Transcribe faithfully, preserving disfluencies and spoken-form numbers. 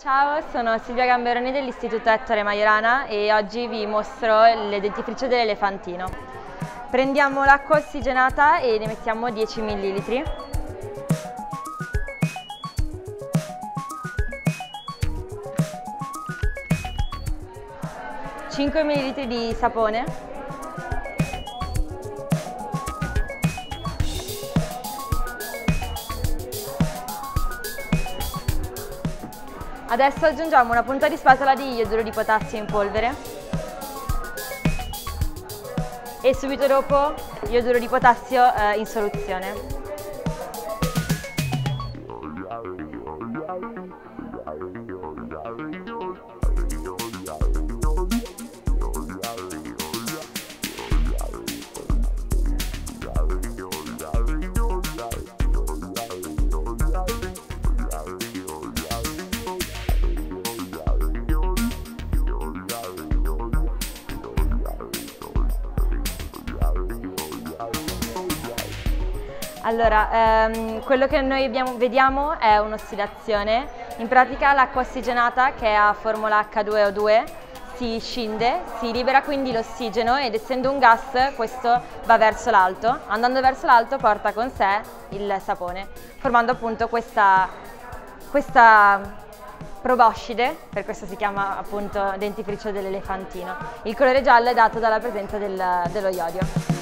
Ciao, sono Silvia Gamberoni dell'Istituto Ettore Majorana e oggi vi mostro il dentifricio dell'elefantino. Prendiamo l'acqua ossigenata e ne mettiamo dieci millilitri. cinque millilitri di sapone. Adesso aggiungiamo una punta di spatola di ioduro di potassio in polvere e subito dopo ioduro di potassio eh, in soluzione. Allora, ehm, quello che noi abbiamo, vediamo è un'ossidazione. In pratica l'acqua ossigenata, che è a formula acca due o due, si scinde, si libera quindi l'ossigeno ed essendo un gas questo va verso l'alto. Andando verso l'alto porta con sé il sapone, formando appunto questa, questa proboscide, per questo si chiama appunto dentifricio dell'elefantino. Il colore giallo è dato dalla presenza del, dello iodio.